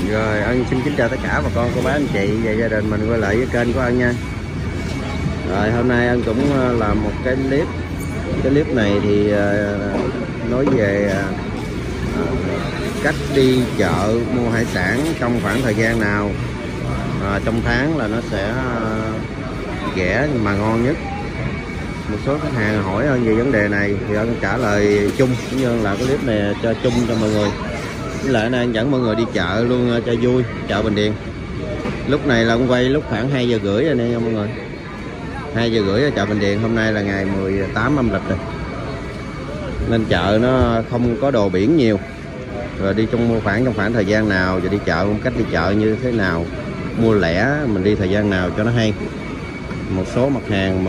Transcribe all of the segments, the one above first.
Rồi Ân xin kính chào tất cả bà con cô bác anh chị và gia đình mình quay lại với kênh của Ân nha. Rồi hôm nay Ân cũng làm một cái clip. Cái clip này thì nói về cách đi chợ mua hải sản trong khoảng thời gian nào trong tháng là nó sẽ rẻ mà ngon nhất. Một số khách hàng hỏi Ân về vấn đề này thì Ân trả lời chung, cũng như là cái clip này cho chung cho mọi người. Với lại nay dẫn mọi người đi chợ luôn cho vui, chợ Bình Điền. Lúc này là ông quay lúc khoảng 2 giờ rưỡi rồi nè nha mọi người. 2 giờ rưỡi ở chợ Bình Điền, hôm nay là ngày 18 âm lịch rồi. Nên chợ nó không có đồ biển nhiều. Rồi đi trong khoảng thời gian nào, và đi chợ cách đi chợ như thế nào, mua lẻ mình đi thời gian nào cho nó hay. Một số mặt hàng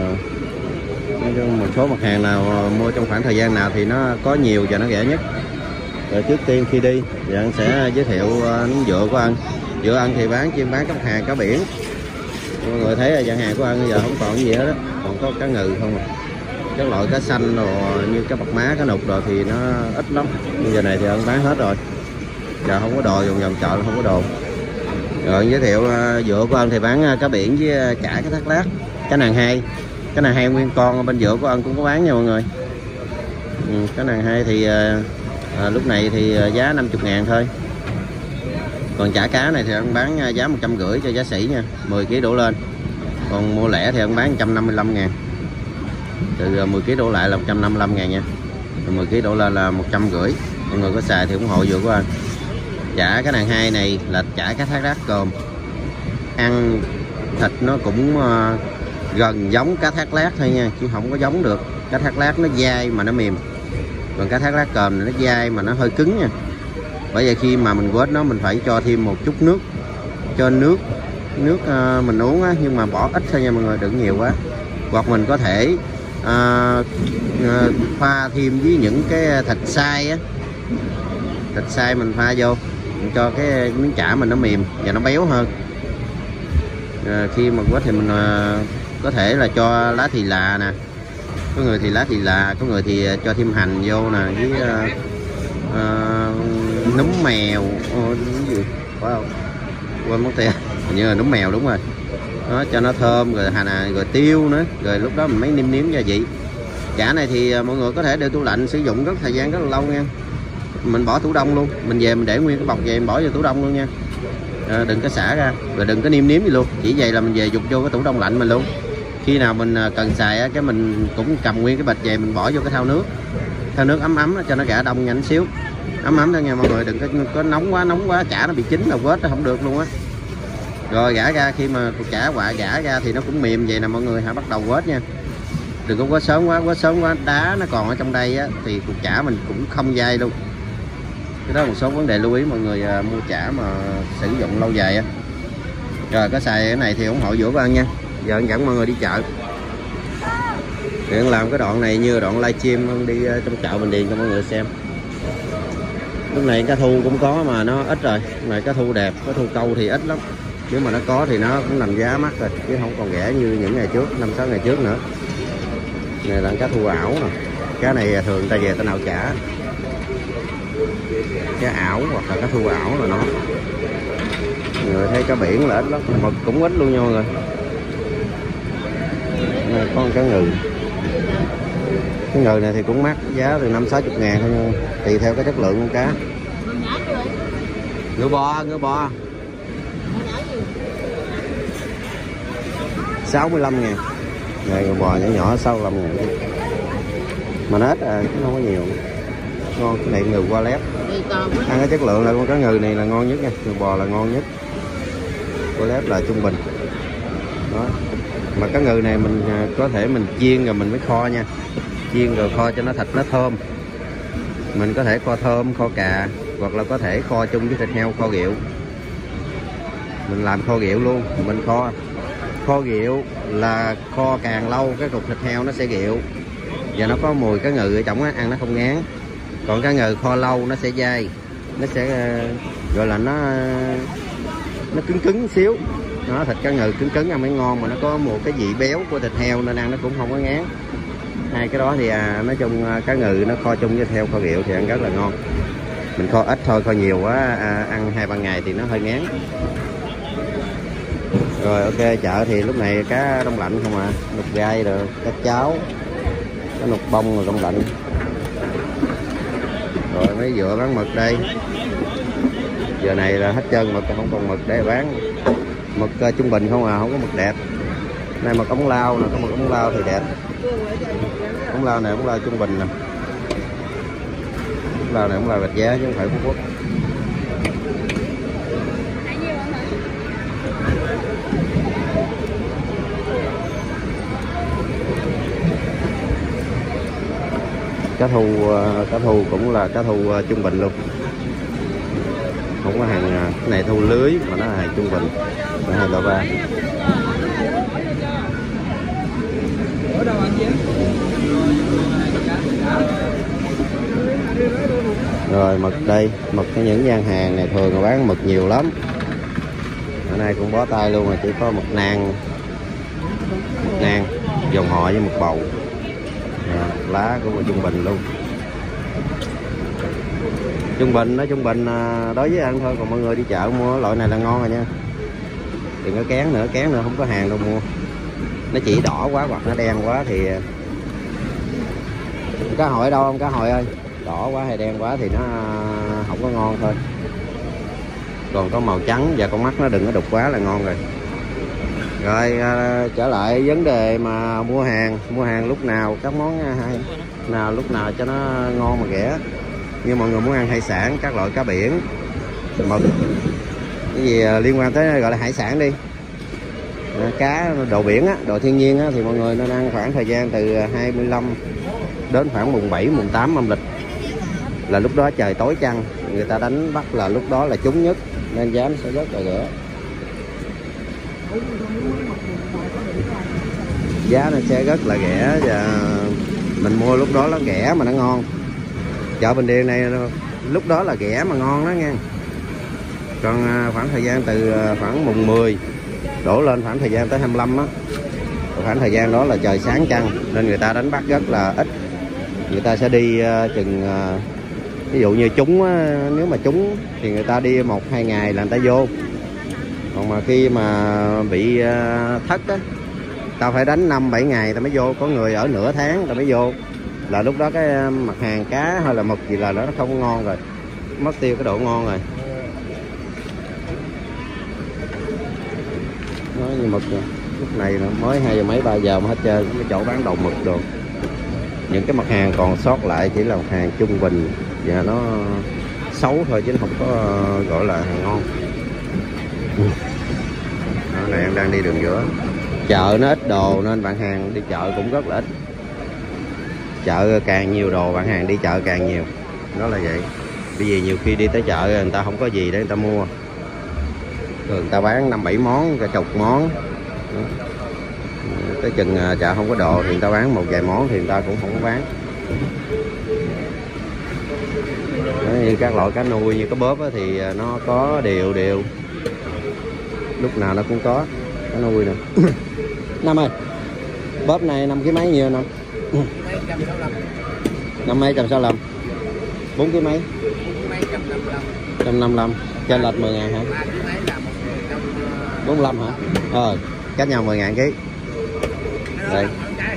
nào mua trong khoảng thời gian nào thì nó có nhiều và nó rẻ nhất. Rồi trước tiên khi đi thì anh sẽ giới thiệu dựa của anh. Dựa anh thì chuyên bán các mặt hàng cá biển. Mọi người thấy là gian hàng của anh bây giờ không còn gì hết đó, còn có cá ngừ không à. Các loại cá xanh rồi như cá bạc má, cá nục rồi thì nó ít lắm. Bây giờ này thì anh bán hết rồi, giờ không có đồ, vòng chợ là không có đồ. Rồi giới thiệu dựa của anh thì bán cá biển với chả cá thác lát, cá nàng hai. Cá nàng hai nguyên con ở bên dựa của anh cũng có bán nha mọi người. Cá nàng hai thì lúc này thì giá 50.000 thôi. Còn chả cá này thì anh bán giá 150 cho giá sỉ nha, 10 kg đổ lên. Còn mua lẻ thì anh bán 155.000. Từ 10 kg đổ lại là 155.000 nha. Từ 10 kg đổ lên là 150. Mọi người có xài thì ủng hộ dựa của anh. Chả cá nàng hai này là chả cá thác lát cơm. Ăn thịt nó cũng gần giống cá thác lát thôi nha, chứ không có giống được. Cá thác lát nó dai mà nó mềm. Còn cá thác lát cơm nó dai mà nó hơi cứng nha. Bởi vậy khi mà mình quết nó mình phải cho thêm một chút nước, cho nước mình uống á, nhưng mà bỏ ít thôi nha mọi người, đừng nhiều quá. Hoặc mình có thể pha thêm với những cái thịt xay á, thịt xay mình pha vô mình cho cái miếng chả mình nó mềm và nó béo hơn. Khi mà quết thì mình có thể là cho lá thì là nè, có người thì lá thì là, có người thì cho thêm hành vô nè, với núm mèo, cái gì phải không, quên mất tiêu, hình như là núm mèo đúng rồi đó, cho nó thơm, rồi hành rồi tiêu nữa, rồi lúc đó mình mới nêm gia vị. Chả này thì mọi người có thể để tủ lạnh sử dụng thời gian rất là lâu nha. Mình bỏ tủ đông luôn, mình về mình để nguyên cái bọc về mình bỏ vô tủ đông luôn nha. Đừng có xả ra, rồi đừng có nêm gì luôn, chỉ vậy là mình về dục vô cái tủ đông lạnh mình luôn. Khi nào mình cần xài cái mình cũng cầm nguyên cái bịch về mình bỏ vô cái thau nước ấm cho nó rã đông nhanh xíu, ấm thôi nha mọi người, đừng có nóng quá chả nó bị chín là quết nó không được luôn á. Rồi gã ra, khi mà cục chả gã ra thì nó cũng mềm vậy nè mọi người, hãy bắt đầu quết nha. Đừng có quết sớm quá đá nó còn ở trong đây á, thì cục chả mình cũng không dai luôn. Cái đó là một số vấn đề lưu ý mọi người mua chả mà sử dụng lâu dài á. Rồi có xài cái này thì ủng hộ dũa của anh nha. Giờ anh dẫn mọi người đi chợ. Thì anh làm cái đoạn này như đoạn livestream đi trong chợ Bình Điền cho mọi người xem. Lúc này cá thu cũng có mà nó ít rồi. Lúc này cá thu đẹp, cá thu câu thì ít lắm. Nếu mà nó có thì nó cũng nằm giá mắc rồi, chứ không còn rẻ như những ngày trước, 5-6 ngày trước nữa. Này là cá thu ảo nè. Cá này thường ta về ta nạo chả. Cá ảo hoặc là cá thu ảo là nó. Mọi người thấy cá biển là ít lắm, mực cũng ít luôn nha mọi người. Này, có con cá ngừ. Cái ngừ này thì cũng mắc, giá từ 50-60 ngàn thôi nha, tùy theo cái chất lượng con cá. Ngựa bò 65 ngàn. Này ngựa bò nhỏ 65 ngàn. Mà nó ít chứ không có nhiều. Ngon, cái này ngừ qua lép. Ăn cái chất lượng là con cá ngừ này là ngon nhất nha, ngừ bò là ngon nhất. Qua lép là trung bình. Đó. Mà cá ngừ này mình có thể mình chiên rồi mình mới kho nha. Chiên rồi kho cho nó thịt nó thơm. Mình có thể kho thơm, kho cà, hoặc là có thể kho chung với thịt heo, kho rượu. Mình làm kho rượu luôn, mình kho rượu là kho càng lâu cái cục thịt heo nó sẽ rượu. Và nó có mùi cá ngừ ở trong á, ăn nó không ngán. Còn cá ngừ kho lâu nó sẽ dai, nó sẽ gọi là nó cứng xíu. Nó thịt cá ngừ cứng ăn mới ngon, mà nó có một cái vị béo của thịt heo nên ăn nó cũng không có ngán. Hai cái đó thì nói chung cá ngừ nó kho chung với theo kho rượu thì ăn rất là ngon. Mình kho ít thôi, kho nhiều quá ăn 2-3 ngày thì nó hơi ngán. Rồi ok, chợ thì lúc này cá đông lạnh không à, nục gai rồi, cá cháo, cá nục bông rồi đông lạnh. Rồi mấy dựa bán mực đây. Giờ này là hết trơn mực, không còn mực để bán. Mực trung bình không à, không có mực đẹp. Này mực ống lao nè, có mực ống lao thì đẹp. Ống lao này ống lao trung bình nè. Ống lao này ống lao Rạch Giá chứ không phải Phú Quốc. Cá thu cũng là cá thu trung bình luôn, không có hàng cái này thu lưới mà nó là hàng trung bình là 2-3. Rồi mực đây, mực cái những gian hàng này thường là bán mực nhiều lắm. Ở đây cũng bó tay luôn, mà chỉ có mực nang, dòng họ với mực bầu. Lá cũng là trung bình luôn. Trung bình, nói trung bình đối với ăn thôi, còn mọi người đi chợ mua loại này là ngon rồi nha. Đừng có kén nữa không có hàng đâu mua. Nó chỉ đỏ quá hoặc nó đen quá thì cá hồi đâu không cá hồi ơi, đỏ quá hay đen quá thì nó không có ngon thôi. Còn có màu trắng và con mắt nó đừng có đục quá là ngon rồi. Rồi trở lại vấn đề mà mua hàng lúc nào các món hay nào lúc nào cho nó ngon mà rẻ. Như mọi người muốn ăn hải sản, các loại cá biển, mực, cái gì liên quan tới gọi là hải sản đi, cá đồ biển á, đồ thiên nhiên á, thì mọi người nên ăn khoảng thời gian từ 25 đến khoảng mùng 7, mùng 8 âm lịch, là lúc đó trời tối chăng, người ta đánh bắt là lúc đó là trúng nhất nên giá nó sẽ rất là rẻ. Giá nó sẽ rất là rẻ và mình mua lúc đó nó rẻ mà nó ngon. Chợ Bình Điền này lúc đó là rẻ mà ngon đó nha. Còn khoảng thời gian từ khoảng mùng 10 đổ lên khoảng thời gian tới 25 á, khoảng thời gian đó là trời sáng trăng nên người ta đánh bắt rất là ít. Người ta sẽ đi chừng ví dụ như trúng á, nếu mà trúng thì người ta đi 1-2 ngày là người ta vô. Còn mà khi mà bị thất á, tao phải đánh 5-7 ngày tao mới vô. Có người ở nửa tháng tao mới vô, là lúc đó cái mặt hàng cá hay là mực gì là nó không ngon rồi, mất tiêu cái độ ngon rồi. Nói như mực rồi. Lúc này mới 2 giờ mấy 3 giờ mà hết trơn cái chỗ bán đầu mực đồ. Những cái mặt hàng còn sót lại chỉ là mặt hàng trung bình và nó xấu thôi chứ không có gọi là hàng ngon. Đó, này em đang đi đường giữa. Chợ nó ít đồ nên bạn hàng đi chợ cũng rất là ít. Chợ càng nhiều đồ bạn hàng đi chợ càng nhiều. Đó là vậy. Bởi vì nhiều khi đi tới chợ người ta không có gì để người ta mua. Thường người ta bán 5-7 món, cả chục món. Tới chừng chợ không có đồ thì người ta bán một vài món thì người ta cũng không có bán. Đó, như các loại cá nuôi như cá bóp thì nó có đều. Lúc nào nó cũng có cá nuôi nè. Năm ơi, bóp này 5 kg mấy nhiêu nè? 5 mấy 165. 4 kg mấy? 155. Trên lệch 10.000 hả? 45 hả? Cách nhau 10.000 kg. Đây.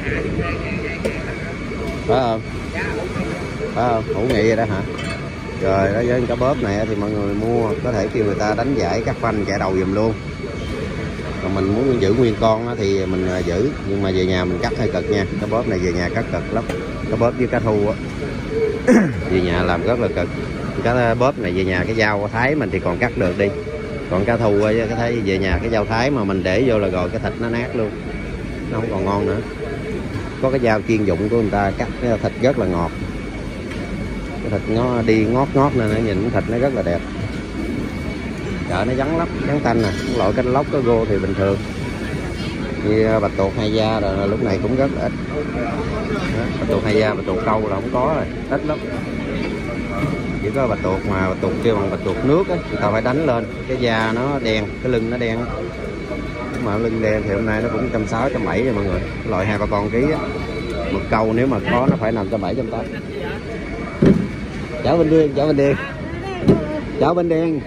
Phải không? Hữu nghị vậy đó hả? Rồi đó, với cá bóp này thì mọi người mua có thể kêu người ta đánh giải cắt phanh chạy đầu giùm luôn. Còn mình muốn giữ nguyên con thì mình giữ, nhưng mà về nhà mình cắt hơi cực nha. Cá bóp này về nhà cắt cực lắm. Cá bóp với cá thu á về nhà làm rất là cực. Cá bóp này về nhà cái dao thái mình thì còn cắt được đi, còn cá thu cái thấy về nhà cái dao thái mà mình để vô là rồi cái thịt nó nát luôn, nó không còn ngon nữa. Có cái dao chuyên dụng của người ta cắt cái thịt rất là ngọt, cái thịt nó đi ngót nên nó nhìn thịt nó rất là đẹp. Chợ nó vắng lắm, vắng tanh nè. Loại canh lóc có gô thì bình thường, như bạch tuộc hai da rồi lúc này cũng rất là ít. Đó, bạch tuộc hai da, bạch tuộc câu là không có rồi, ít lắm. Chỉ có bạch tuộc mà bạch tuộc kêu bằng bạch tuộc nước á, người ta phải đánh lên, cái da nó đen, cái lưng nó đen. Mà lưng đen thì hôm nay nó cũng 160, 170 rồi mọi người. Loại 2-3 con ký á. Một câu nếu mà có nó phải nằm 170, 180. Chở Bình Điền. Chợ Bình Điền.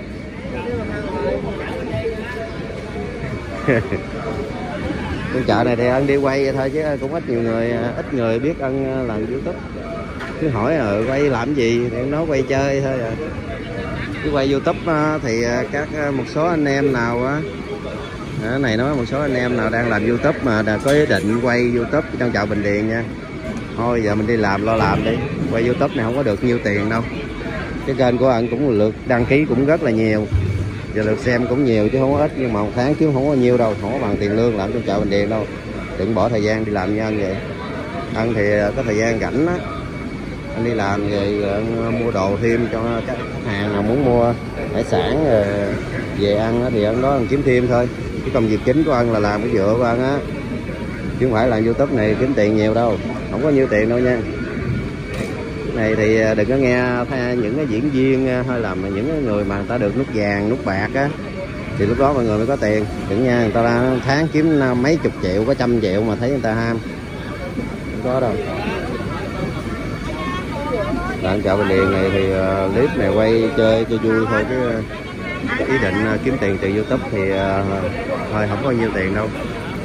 Con chợ này thì Ân đi quay vậy thôi chứ cũng ít người biết Ân làm YouTube. Cứ hỏi quay làm gì thì nói quay chơi thôi à. Cứ quay YouTube thì một số anh em nào á, này nói một số anh em nào đang làm YouTube mà có ý định quay YouTube trong chợ Bình Điền nha, thôi giờ mình đi làm lo làm đi. Quay YouTube này không có được nhiêu tiền đâu. Cái kênh của anh cũng lượt đăng ký cũng rất là nhiều, giờ lượt xem cũng nhiều chứ không có ít, nhưng mà một tháng kiếm không có nhiêu đâu, không có bằng tiền lương làm trong chợ Bình Điền đâu. Đừng bỏ thời gian đi làm như anh vậy. Anh thì có thời gian rảnh á, anh đi làm rồi anh mua đồ thêm cho các hàng nào muốn mua hải sản về ăn thì anh đó anh kiếm thêm thôi. Cái công việc chính của anh là làm cái dựa của anh á, chứ không phải làm YouTube này kiếm tiền nhiều đâu, không có nhiêu tiền đâu nha. Này thì đừng có nghe những cái diễn viên hay là những người mà người ta được nút vàng nút bạc á thì lúc đó mọi người mới có tiền. Đừng nha, người ta tháng kiếm mấy chục triệu, có 100 triệu mà thấy người ta ham, không có đâu. Đoạn chợ Bình Điền này thì clip này quay chơi cho vui thôi, chứ ý định kiếm tiền từ YouTube thì thôi không có nhiêu tiền đâu.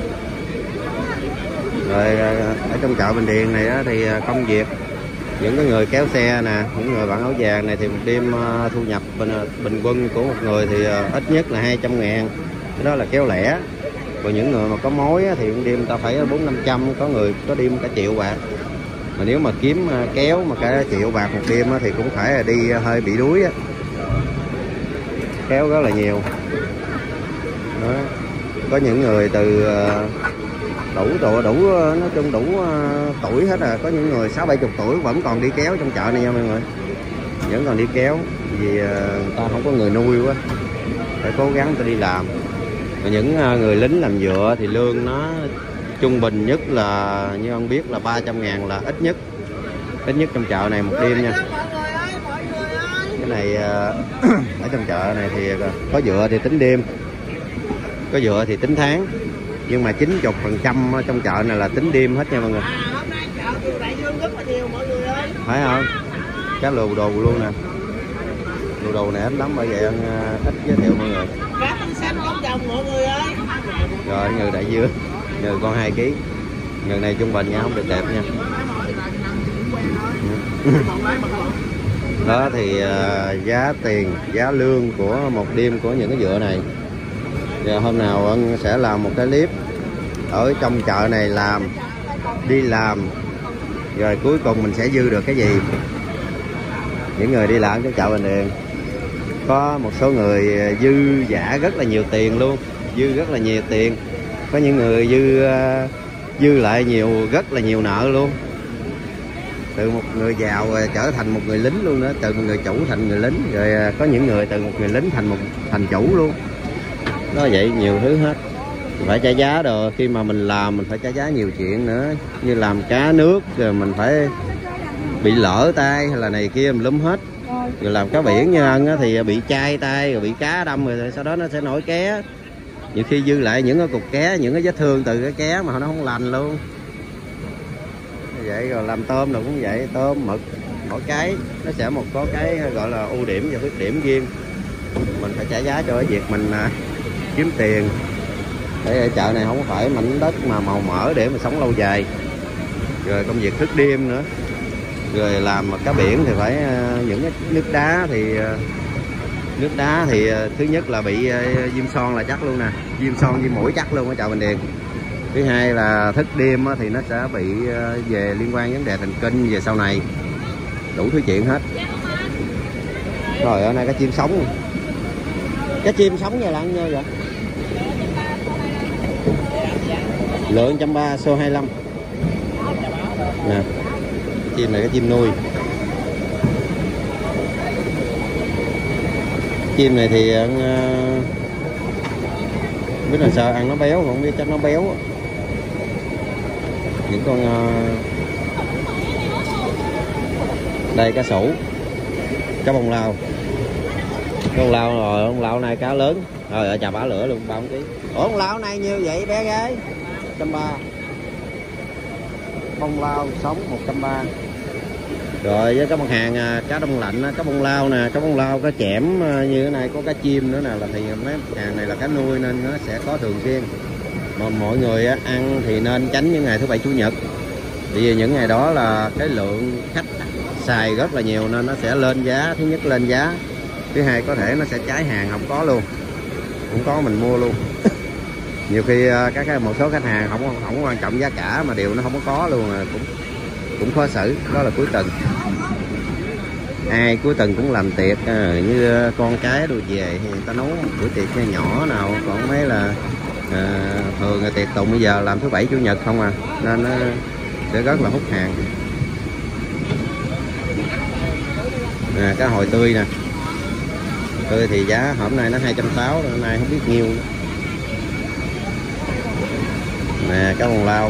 Rồi ở trong chợ Bình Điền này á, thì công việc những cái người kéo xe nè, những người bạn áo vàng này thì một đêm thu nhập bình quân của một người thì ít nhất là 200.000, cái đó là kéo lẻ. Còn những người mà có mối á, thì một đêm ta phải 400-500, có người có đêm cả triệu bạc. Mà nếu mà kiếm kéo mà cả triệu bạc một đêm á, thì cũng phải là đi hơi bị đuối á. Kéo rất là nhiều đó. Có những người từ đủ nói chung đủ tuổi hết à. Có những người 60-70 tuổi vẫn còn đi kéo trong chợ này nha mọi người, vẫn còn đi kéo vì người ta không có người nuôi quá, phải cố gắng ta đi làm. Và những người lính làm dựa thì lương nó trung bình nhất là như ông biết là 300.000 là ít nhất trong chợ này một đêm nha. Cái này ở trong chợ này thì có dựa thì tính đêm, có dựa thì tính tháng, nhưng mà 90% trong chợ này là tính đêm hết nha mọi người. Hôm nay chợ Đại Dương rất là nhiều mọi người ơi. Phải không? Cá lù đồ luôn nè. Lù đồ này ít lắm, bởi vậy anh ít giới thiệu mọi người. Cá tinh xanh con đồng mọi người ơi. Rồi ngừ Đại Dương, ngừ con 2 kg. Ngừ này trung bình nha, không được đẹp nha. Đó thì giá tiền, giá lương của một đêm của những cái dựa này. Và hôm nào anh sẽ làm một cái clip ở trong chợ này đi làm rồi cuối cùng mình sẽ dư được cái gì. Những người đi làm trong chợ Bình Điền có một số người dư giả rất là nhiều tiền luôn, dư rất là nhiều tiền. Có những người dư lại rất là nhiều nợ luôn, từ một người giàu trở thành một người lính luôn đó, từ một người chủ thành người lính, rồi có những người từ một người lính thành chủ luôn. Nó vậy nhiều thứ hết, phải trả giá rồi. Khi mà mình làm mình phải trả giá nhiều chuyện nữa, như làm cá nước rồi mình phải bị lỡ tay hay là này kia mình lúm hết. Rồi làm cá biển như ăn thì bị chai tay, rồi bị cá đâm, rồi sau đó nó sẽ nổi ké. Nhiều khi dư lại những cái cục ké, những cái vết thương từ cái ké mà nó không lành luôn. Vậy rồi làm tôm rồi cũng vậy, tôm mực mỗi cái nó sẽ có cái gọi là ưu điểm và khuyết điểm riêng. Mình phải trả giá cho cái việc mình kiếm tiền. Để chợ này không phải mảnh đất mà màu mỡ để mà sống lâu dài. Rồi công việc thức đêm nữa. Rồi làm cá biển thì phải những cái nước đá thì thứ nhất là bị viêm son là chắc luôn nè, viêm son viêm mũi chắc luôn ở chợ Bình Điền. Thứ hai là thức đêm thì nó sẽ bị về liên quan vấn đề thần kinh về sau này, đủ thứ chuyện hết. Rồi ở đây có chim sống, cái chim sống giờ là ăn nhiêu vậy? Lượng 130 xô 25 nè. Chim này cái chim nuôi. Chim này thì biết là sao ăn nó béo, không biết chắc nó béo. Những con đây cá sủ, cá bông lau. Con lao rồi, con lao này cá lớn. Rồi ở chà bả lửa luôn, 3 kg. Ủa con lao này nhiêu vậy bé gái? 130. Bông lao sống 130. Rồi với các mặt hàng cá đông lạnh, cá bông lau nè, cá bông lau, cá chẽm như thế này, có cá chim nữa nè, là thì mấy mặt hàng này là cá nuôi nên nó sẽ có thường xuyên. Mà mọi người ăn thì nên tránh những ngày thứ bảy chủ nhật, vì những ngày đó là cái lượng khách xài rất là nhiều nên nó sẽ lên giá. Thứ nhất lên giá, thứ hai có thể nó sẽ cháy hàng không có luôn, không có mình mua luôn. Nhiều khi một số khách hàng không quan trọng giá cả mà điều nó không có luôn, cũng khó xử. Đó là cuối tuần, ai cuối tuần cũng làm tiệc như con cái đồ về thì người ta nấu một bữa tiệc nhỏ nào, còn mấy là thường là tiệc tùng bây giờ làm thứ bảy chủ nhật không à, nên nó sẽ rất là hút hàng. Cá hồi tươi nè, tươi thì giá hôm nay nó 260, hôm nay không biết nhiêu nè. Cá bông lau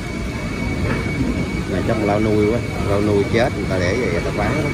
này, cá bông lau nuôi quá, lau nuôi chết người ta để vậy người ta bán đó.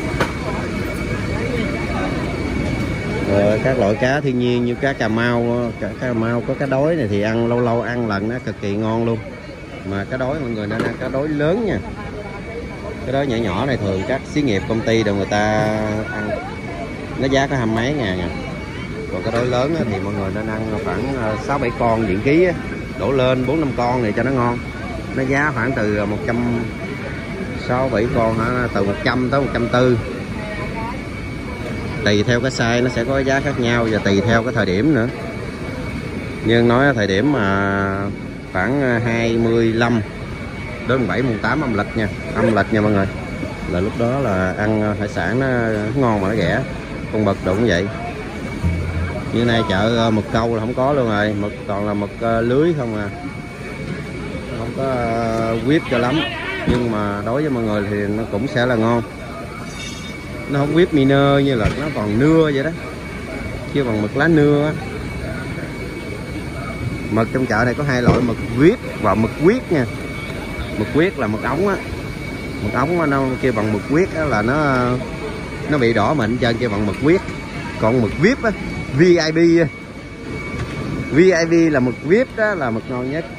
Rồi các loại cá thiên nhiên như cá Cà Mau, Cà Mau có cá đối này thì ăn lâu lâu ăn lần nó cực kỳ ngon luôn. Mà cá đối mọi người nên ăn cá đối lớn nha, cái đó nhỏ nhỏ này thường các xí nghiệp công ty đều người ta ăn, nó giá có 20 mấy ngàn à. Còn cái đối lớn thì mọi người nên ăn khoảng 6-7 con diện ký á, đổ lên 4-5 con này cho nó ngon. Nó giá khoảng từ 160-7 con hả, từ 100 tới 140, tùy theo cái size nó sẽ có giá khác nhau và tùy theo cái thời điểm nữa. Nhưng nói thời điểm mà khoảng 25 đến 17 mùng 8 âm lịch nha, âm lịch nha mọi người, là lúc đó là ăn hải sản nó ngon mà nó rẻ. Con mực đồ cũng vậy, như nay chợ mực câu là không có luôn rồi, mực toàn là mực lưới không à, không có whip cho lắm, nhưng mà đối với mọi người thì nó cũng sẽ là ngon. Nó không whip minơ như là nó còn nưa vậy đó, chứ bằng mực lá nưa á. Mực trong chợ này có hai loại, mực huyết và mực huyết nha. Mực huyết là mực ống á, mực ống nó kêu bằng mực huyết á, là nó bị đỏ mịn trơn, kêu bằng mực huyết. Còn mực VIP á, VIP là mực VIP đó là mực ngon nhất.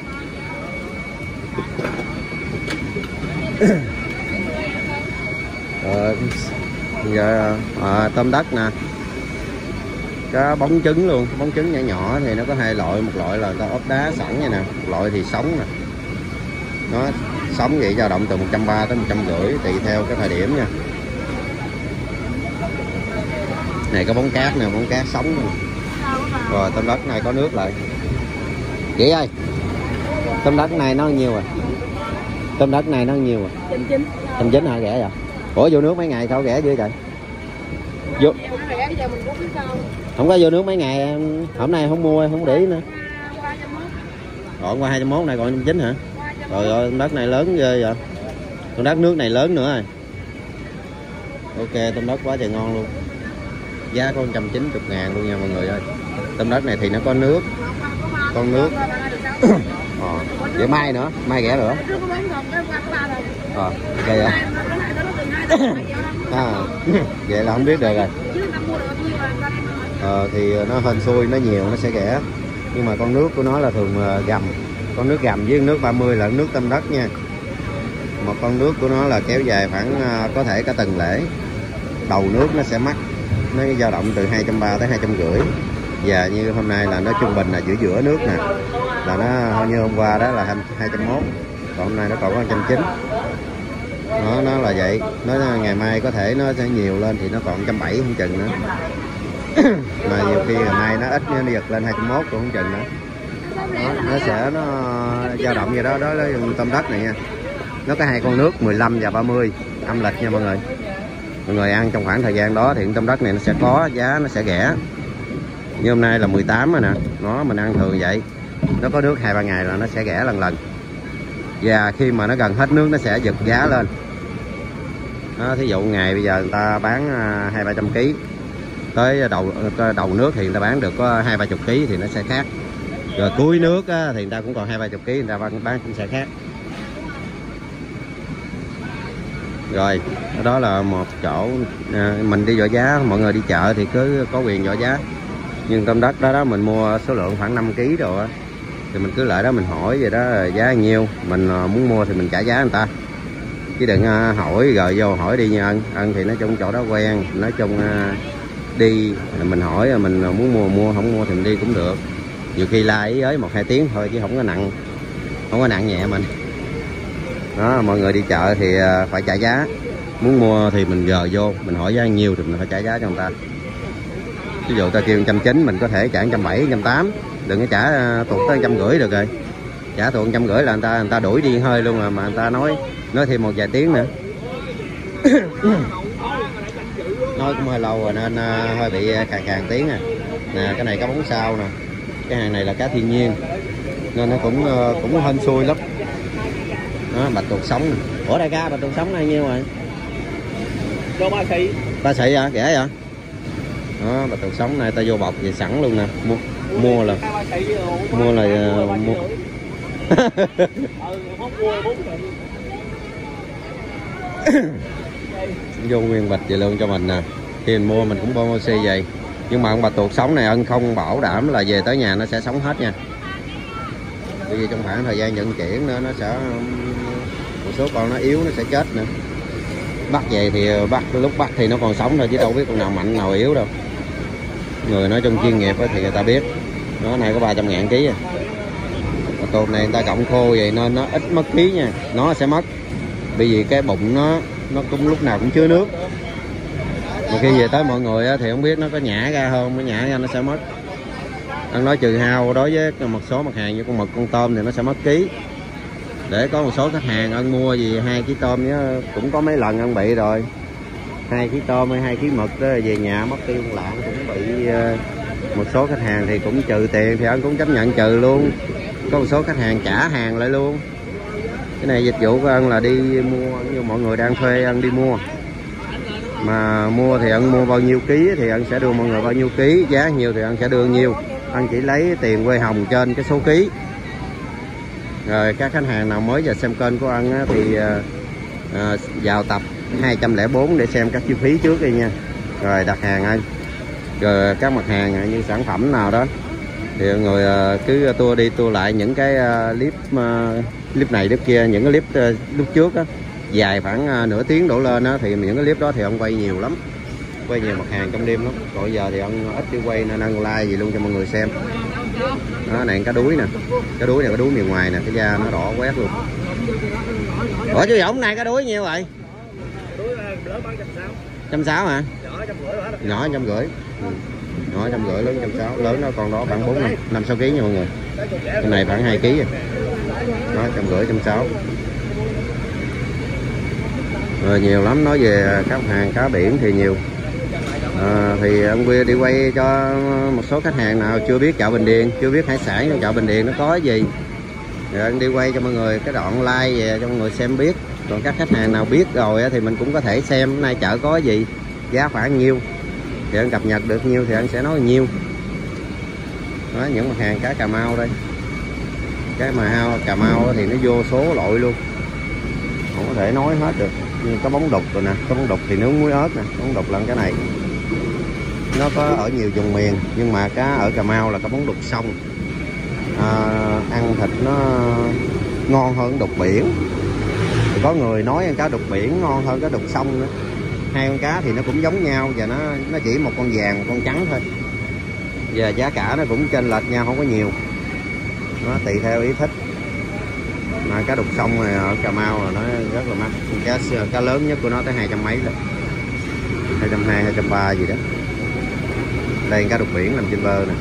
Giờ tôm đất nè, cá bóng trứng luôn, bóng trứng nhỏ nhỏ thì nó có hai loại, một loại là ta ốp đá sẵn nha nè, một loại thì sống nè. Nó sống vậy dao động từ 130 tới 150 tùy theo cái thời điểm nha. Này có bóng cát nè, bóng cát sống nè. Rồi tôm đất này có nước lại. Chị ơi, tôm đất này nó nhiêu rồi? Tôm đất này nó nhiêu rồi? 190 hả, rẻ vậy? Ủa vô nước mấy ngày sao rẻ dữ vậy? Vô không có vô nước mấy ngày, hôm nay không mua không để ý nữa. Rồi qua 201 này còn 190 hả? Rồi đất này lớn ghê vậy. Con đất nước này lớn nữa rồi. Ok, tôm đất quá trời ngon luôn. Giá có 190 ngàn luôn nha mọi người ơi. Tôm đất này thì nó có nước, con nước. Vậy mai nữa, mai rẻ nữa. Ok vậy. Vậy là không biết được rồi. Thì nó hên xui, nó nhiều nó sẽ rẻ. Nhưng mà con nước của nó là thường gầm. Con nước gầm với nước 30 là nước tôm đất nha. Một con nước của nó là kéo dài khoảng có thể cả tuần lễ. Đầu nước nó sẽ mắc, nó dao động từ 230 tới 250. Và như hôm nay là nó trung bình là giữa nước nè, là nó như hôm qua đó là 201, còn hôm nay nó còn có 190. Nó là vậy. Nó ngày mai có thể nó sẽ nhiều lên thì nó còn 170 không chừng nữa. Mà nhiều khi ngày mai nó ít nó giật lên 201 cũng không chừng nữa. Nó sẽ dao động vậy đó. Đó là tôm đất này nha. Nó có hai con nước 15 và 30 âm lịch nha mọi người. Mọi người ăn trong khoảng thời gian đó thì tôm đất này nó sẽ có giá, nó sẽ rẻ. Như hôm nay là 18 rồi nè, nó mình ăn thường vậy. Nó có nước 2-3 ngày là nó sẽ rẻ lần. Và khi mà nó gần hết nước nó sẽ giật giá lên. Đó, thí dụ ngày bây giờ người ta bán 200-300 kg, tới đầu nước thì người ta bán được có 20-30 kg thì nó sẽ khác. Rồi cuối nước á, thì người ta cũng còn 20-30 kg, người ta bán cũng sẽ khác. Rồi đó là một chỗ mình đi dò giá, mọi người đi chợ thì cứ có quyền dò giá. Nhưng tôm đất đó mình mua số lượng khoảng 5 kg rồi á, thì mình cứ lại đó mình hỏi vậy đó, giá nhiêu, mình muốn mua thì mình trả giá người ta. chứ đừng hỏi rồi vô hỏi đi nha Ân thì nói chung chỗ đó quen, nói chung đi mình hỏi mình muốn mua không mua thì mình đi cũng được, nhiều khi la ý ới 1-2 tiếng thôi chứ không có nặng nhẹ mình đó. Mọi người đi chợ thì phải trả giá, muốn mua thì mình gờ vô mình hỏi giá nhiêu thì mình phải trả giá cho người ta. Ví dụ ta kêu 190 mình có thể trả 170, 180, đừng có trả tuột tới 150 được rồi, trả tuột 150 là người ta đuổi đi hơi luôn mà người ta nói thêm một vài tiếng nữa. Nói cũng hơi lâu rồi nên hơi bị khàn tiếng nè. Cái này cá bóng sao nè, cái hàng này là cá thiên nhiên nên nó cũng hên xui lắm đó. Bạch tuộc sống nè. Ủa đại ca bạch tuộc sống này nhiêu rồi? Cho 3 xị. 3 xị hả? Rẻ vậy đó. Bạch tuộc sống này ta vô bọc về sẵn luôn nè, mua là mua vô nguyên bịch vậy luôn cho mình nè. Khi mình mua mình cũng bo oxy vậy, nhưng mà con bạch tuộc sống này Ân không bảo đảm là về tới nhà nó sẽ sống hết nha, bởi vì trong khoảng thời gian vận chuyển nữa nó sẽ một số con nó yếu nó sẽ chết nữa. Bắt về thì lúc bắt thì nó còn sống thôi chứ đâu biết con nào mạnh nào yếu đâu. Người nói trong chuyên nghiệp thì người ta biết. Nó này có 300.000 ký à. Bạch tuộc này người ta cộng khô vậy nên nó ít mất ký nha, nó sẽ mất bởi vì cái bụng nó cũng lúc nào cũng chứa nước, mà khi về tới mọi người thì không biết nó có nhả ra không, nó nhả ra nó sẽ mất. Anh nói trừ hao đối với một số mặt hàng như con mực con tôm thì nó sẽ mất ký. Để có một số khách hàng ăn mua gì 2 kg tôm nhá, cũng có mấy lần ăn bị rồi, 2 kg tôm hay 2 kg mực đó về nhà mất tiêu lạng cũng bị. Một số khách hàng thì cũng trừ tiền thì anh cũng chấp nhận trừ luôn, có một số khách hàng trả hàng lại luôn. Cái này dịch vụ của anh là đi mua như mọi người đang thuê anh đi mua, mà mua thì anh mua bao nhiêu ký thì anh sẽ đưa mọi người bao nhiêu ký, giá nhiều thì anh sẽ đưa nhiêu, anh chỉ lấy tiền quay hồng trên cái số ký. Rồi các khách hàng nào mới giờ xem kênh của anh thì vào tập 204 để xem các chi phí trước đi nha, rồi đặt hàng anh. Rồi các mặt hàng như sản phẩm nào đó thì người cứ tua đi tua lại những cái clip này clip kia, những cái clip lúc trước á dài khoảng nửa tiếng đổ lên á, thì những cái clip đó thì ông quay nhiều lắm, quay nhiều mặt hàng trong đêm lắm. Còn giờ thì ông ít đi quay nên ăn like gì luôn cho mọi người xem. Đó này cá đuối nè, cá đuối này cá đuối miền ngoài nè, cái da nó đỏ quét luôn. Ủa chú Dũng này cá đuối nhiêu vậy? 160 hả? Nhỏ 150. Nhỏ 150, lớn 160, lớn nó còn đó khoảng 4-5-6 kg nha mọi người. Cái này khoảng 2 kg rồi. Đó 150, 160. Rồi nhiều lắm, nói về các hàng cá biển thì nhiều. Thì ông Quy đi quay cho một số khách hàng nào chưa biết chợ Bình Điền, chưa biết hải sản trong chợ Bình Điền nó có gì. Rồi anh đi quay cho mọi người cái đoạn like về cho mọi người xem biết. Còn các khách hàng nào biết rồi thì mình cũng có thể xem hôm nay chợ có gì, giá khoảng nhiêu thì anh cập nhật được nhiêu thì anh sẽ nói nhiêu. Đó, những mặt hàng cá Cà Mau đây, cái mà Cà Mau thì nó vô số loại luôn, không có thể nói hết được. Như có bóng đục rồi nè, có bóng đục thì nướng muối ớt nè, bóng đục là cái này nó có ở nhiều vùng miền, nhưng mà cá ở Cà Mau là có bóng đục sông, ăn thịt nó ngon hơn đục biển. Thì có người nói ăn cá đục biển ngon hơn cá đục sông nữa. Hai con cá thì nó cũng giống nhau và nó chỉ một con vàng một con trắng thôi, và giá cả nó cũng chênh lệch nhau không có nhiều, nó tùy theo ý thích. Mà cá đục sông này ở Cà Mau là nó rất là mắc, cá lớn nhất của nó tới 200 mấy đó, 220, 230 gì đó. Đây cá đục biển làm trên bơ nè.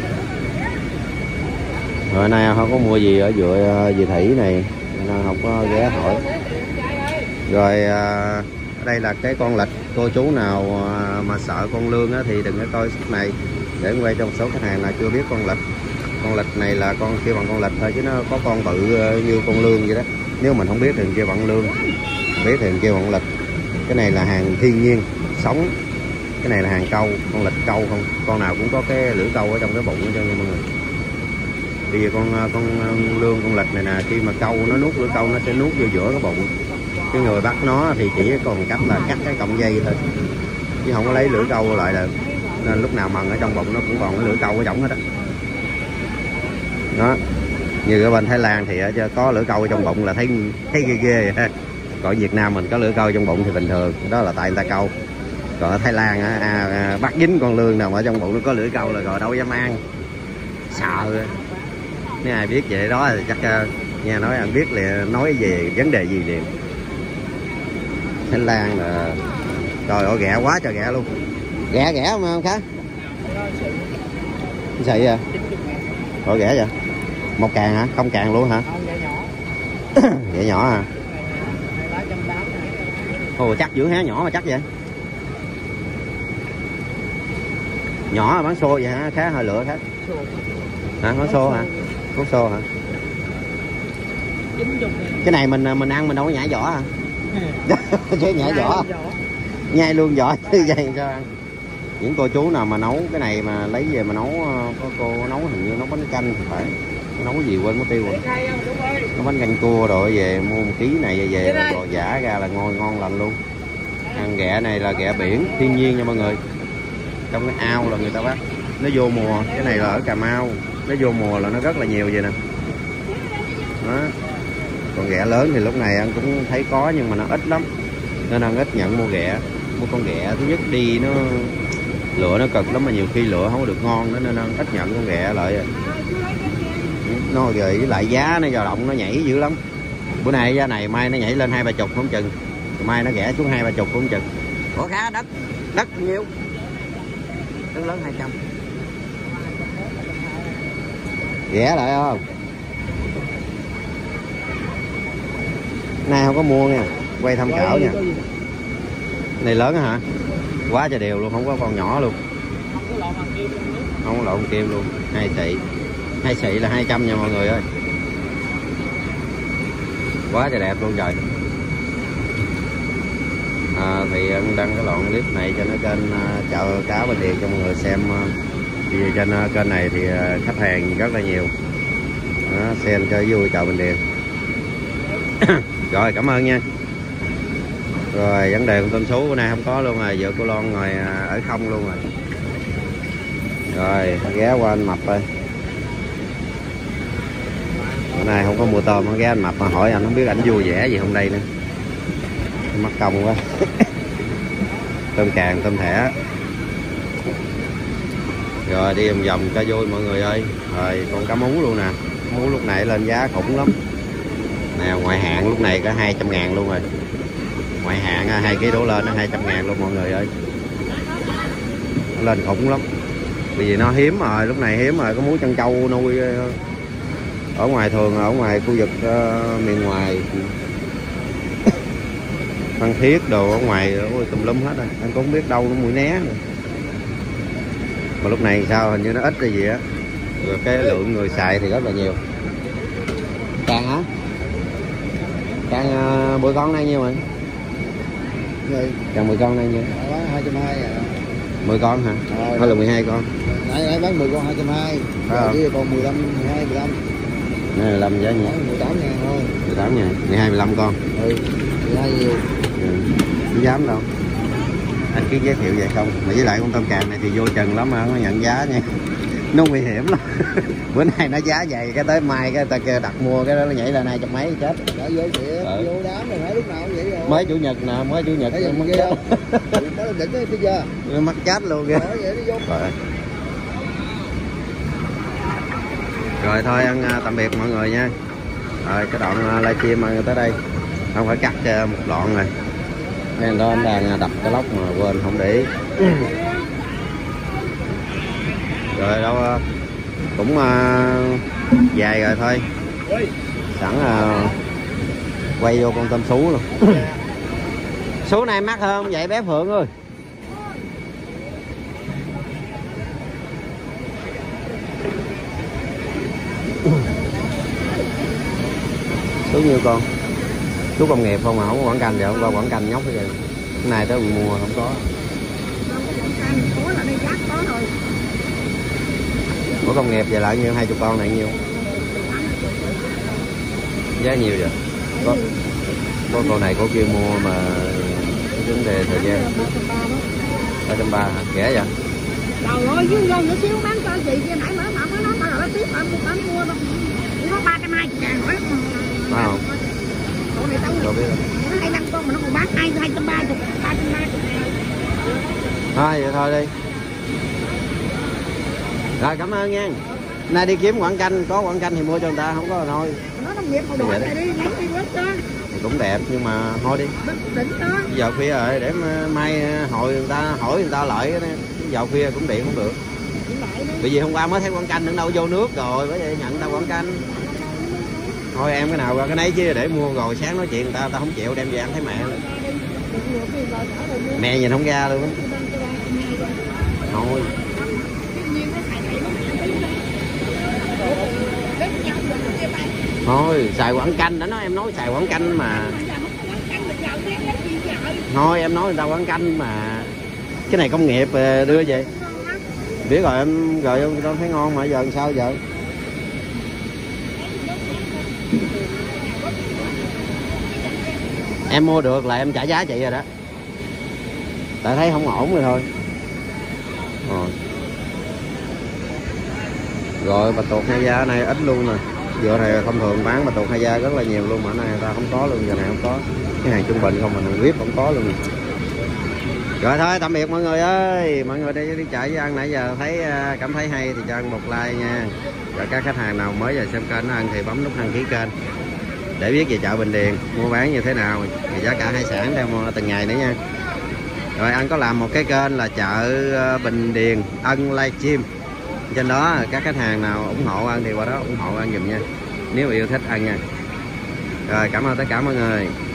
Rồi nay không có mua gì ở dừa thủy này nên không có ghé hỏi. Rồi đây là cái con lịch, cô chú nào mà sợ con lương á, thì đừng có coi này để quay cho một số khách hàng là chưa biết con lịch. Con lịch này là con kêu bằng con lịch thôi chứ nó có con bự như con lương vậy đó. Nếu mình không biết thì kêu bằng lương, biết thì kêu bằng lịch. Cái này là hàng thiên nhiên sống, cái này là hàng câu, con lịch câu không, con nào cũng có cái lưỡi câu ở trong cái bụng cho mọi người. Bây giờ con lương con lịch này nè, khi mà câu nó nuốt lưỡi câu nó sẽ nuốt vô giữa cái bụng. Cái người bắt nó thì chỉ còn cách là cắt cái cọng dây thôi chứ không có lấy lưỡi câu lại được, nên lúc nào mần ở trong bụng nó cũng còn cái lưỡi câu ở trong hết đó. Đó, như ở bên Thái Lan thì có lưỡi câu ở trong bụng là thấy ghê ghê vậy. Còn Việt Nam mình có lưỡi câu trong bụng thì bình thường, đó là tại người ta câu. Còn ở Thái Lan á, bắt dính con lươn nào ở trong bụng nó có lưỡi câu là rồi đâu dám ăn, sợ. Nếu ai biết vậy đó thì chắc nghe nói ăn biết là nói về vấn đề gì liền. Thái Lan là trời ơi ghẹ quá trời ghẹ luôn. Ghẹ không Khá? Xị à? Ủa ghẹ vậy? Một càng hả? Không càng luôn hả? Không, ghẹ nhỏ. Ghẹ nhỏ hả? 380. Ồ chắc dữ hả, nhỏ mà chắc vậy. Nhỏ là bán xô vậy hả? Khá hơi lựa khác. Hả? Bán xô hả? Có xô hả? 90. Cái này mình ăn mình đâu có nhả vỏ hả? Chứ nhả vỏ. Nhai luôn vỏ chứ vậy sao ăn? Những cô chú nào mà nấu cái này mà lấy về mà nấu, có cô nấu hình như nấu bánh canh thì phải, nấu cái gì quên mất tiêu rồi. Nấu bánh canh cua rồi về mua 1 ký này về rồi giả ra là ngon lành luôn. Ăn ghẹ này là ghẹ biển thiên nhiên nha mọi người, trong cái ao là người ta bắt, nó vô mùa. Cái này là ở Cà Mau, nó vô mùa là nó rất là nhiều vậy nè đó. Còn ghẹ lớn thì lúc này anh cũng thấy có nhưng mà nó ít lắm nên anh ít nhận mua ghẹ. Mua con ghẹ thứ nhất đi nó lựa nó cực lắm, mà nhiều khi lựa không có được ngon nữa nên anh ít nhận con ghẹ lại. Nó rồi với lại giá nó dao động, nó nhảy dữ lắm. Bữa nay giá này mai nó nhảy lên 20-30 không chừng, mai nó ghẻ xuống 20-30 không chừng. Có khá đất nhiêu đất lớn 200. Ghẻ lại không? Nay không có mua nha, quay tham khảo nha. Này lớn hả? Quá trời đều luôn, không có con nhỏ luôn. Không có lộn kim luôn. 2 xị là 200 nha mọi người ơi. Quá trời đẹp luôn trời. Thì anh đăng cái đoạn clip này cho nó trên chợ cá Bình Điền cho mọi người xem. Vì trên kênh này thì khách hàng rất là nhiều đó, xem cho vui chợ Bình Điền. Rồi cảm ơn nha. Rồi vấn đề con tôm sú bữa nay không có luôn rồi, vợ cô Loan ngồi ở không luôn rồi. Rồi ghé qua anh Mập ơi. Bữa nay không có mua tôm, nó ghé anh Mập mà hỏi anh không biết ảnh vui vẻ gì không đây nữa. Mắc công quá. Tôm càng, tôm thẻ. Rồi đi vòng vòng cho vui mọi người ơi. Rồi còn cá mú luôn nè. Mú lúc nãy lên giá khủng lắm. Nè ngoại hạng lúc này có 200.000 luôn rồi. Ngoại hạng 2 kg đổ lên nó 200.000 luôn mọi người ơi. Nó lên khủng lắm. Bởi vì nó hiếm rồi, lúc này hiếm rồi, có mú chân trâu nuôi ở ngoài, thường ở ngoài khu vực miền ngoài Phan Thiết đồ ở ngoài ôi, tùm lum hết rồi, anh cũng không biết đâu nó Mũi Né rồi. Mà lúc này sao hình như nó ít hay gì á, rồi cái lượng người xài thì rất là nhiều. Càng hả? Càng 10 con đây nhiêu rồi? Càng 10 con đây nhiêu? 220 à. 10 con hả? Hay là 12 con? Nãy bán 10 con 220. Rồi còn 15, 12, 15. Này 15 giá nhiêu? 18.000 thôi. 18.000, 12, 15 con. 12 nhiều. Không dám đâu. Anh cứ giới thiệu vậy không. Mà với lại con tôm càng này thì vô chừng lắm mà không nhận giá nha. Nó nguy hiểm lắm. Bữa nay nó giá dày cái tới mai cái ta kêu đặt mua cái đó nó nhảy lên 200 mấy chết. Đã vô thiệt, vô đám rồi phải lúc nào cũng vậy rồi. Mới chủ nhật nè, mới chủ nhật nó mắc chết. Nó đỉnh tới bây giờ. Nó mắc chết luôn kìa. Rồi thôi ăn tạm biệt mọi người nha. Rồi cái đoạn livestream tới đây. Không phải cắt một đoạn rồi. Nên đó anh đang đập cái lóc mà quên không để ý. Rồi đâu cũng dài rồi thôi. Sẵn quay vô con tôm sú luôn. Sú này mắc hơn vậy bé Phượng ơi. Sú nhiêu con? Chú công nghiệp không mà không có quảng canh thì không qua quảng canh nhóc cái gì. Cái này tới mùa không có. Của công nghiệp về lại nhiêu? 20 con này nhiêu? Giá nhiều vậy? Có con này có kia mua mà vấn đề thời gian 330 hả? Rẻ vậy? Trời ơi, dưới lên nữa xíu bán cho chị kia nãy mới nói mà tiếp mà mua đâu. Chỉ có 320 ngàn hỏi. Phải không? này tao Rồi biết rồi. nó 25 con mà nó còn bán 230, 330. Thôi vậy thôi đi. Rồi cảm ơn nha. Nay đi kiếm quảng canh, có quảng canh thì mua cho người ta, không có là thôi. Nó nông nghiệp màu đỏ này đi, lấy đi quất đó. Thì cũng đẹp nhưng mà thôi đi. Đỉnh đó. Giờ khuya rồi để mai hội người ta hỏi người ta lợi đó. Giờ khuya cũng điện cũng được. Bởi vì hôm qua mới thấy quảng canh nữa đâu vô nước rồi, bởi vậy nhận tao quảng canh. Thôi em cái nào ra cái nấy chứ để mua rồi sáng nói chuyện người ta không chịu đem về ăn thấy mẹ luôn. Mẹ nhìn không ra luôn á. Thôi. Thôi xài quảng canh đã nói em nói xài quảng canh mà. Thôi em nói người ta quảng canh mà. Cái này công nghiệp đưa về. Biết rồi em rồi em thấy ngon mà giờ làm sao giờ? Em mua được là em trả giá chị rồi đó. Tại thấy không ổn rồi thôi. Rồi bạch tuộc hai da này ít luôn nè. Giờ này thông thường bán bạch tuộc hai da rất là nhiều luôn mà này người ta không có luôn, giờ này không có. Cái hàng trung bình không mà VIP không có luôn. Rồi thôi tạm biệt mọi người ơi. Mọi người đi chợ với ăn nãy giờ thấy cảm thấy hay thì cho ăn một like nha. Rồi các khách hàng nào mới giờ xem kênh nó ăn thì bấm nút đăng ký kênh để biết về chợ Bình Điền mua bán như thế nào, về giá cả hải sản theo từng ngày nữa nha. Rồi anh có làm một cái kênh là chợ Bình Điền Ân livestream, trên đó các khách hàng nào ủng hộ ăn thì qua đó ủng hộ ăn giùm nha, nếu yêu thích ăn nha. Rồi cảm ơn tất cả mọi người.